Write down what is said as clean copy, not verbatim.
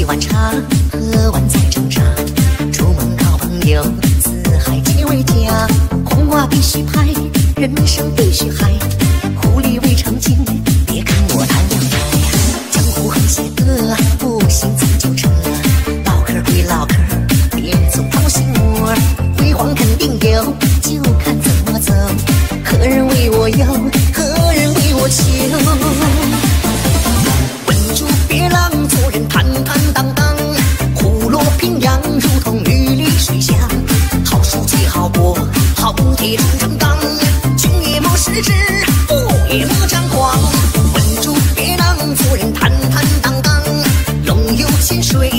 一碗茶，喝完再挣扎。出门靠朋友，四海皆为家。红花必须拍，人生必须嗨。狐狸未成精，别看我谈两拍。江湖横些个，不行咱就撤。唠嗑归唠嗑，别总掏心窝。辉煌肯定有，就看怎么走。何人为我忧，何人为我求？稳住别浪，做人坦坦荡荡。虎落平阳，如同鱼离水乡。好书记好过，好铁铸成钢。穷也莫失志，富也莫张狂。稳住别浪，做人坦坦荡荡。龙游浅水，